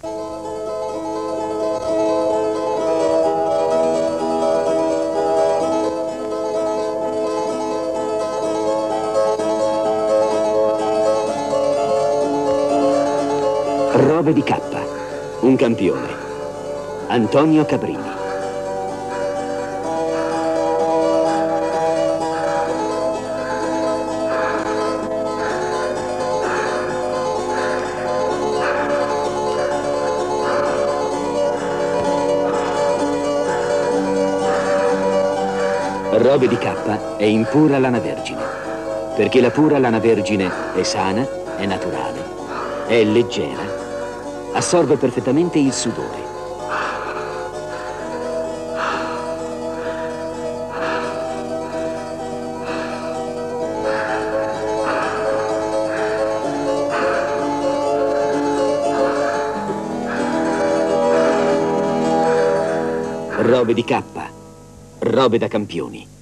Robe di K, un campione. Antonio Cabrini. Robe di K è in pura lana vergine, perché la pura lana vergine è sana, è naturale, è leggera, assorbe perfettamente il sudore. Robe di K, robe da campioni.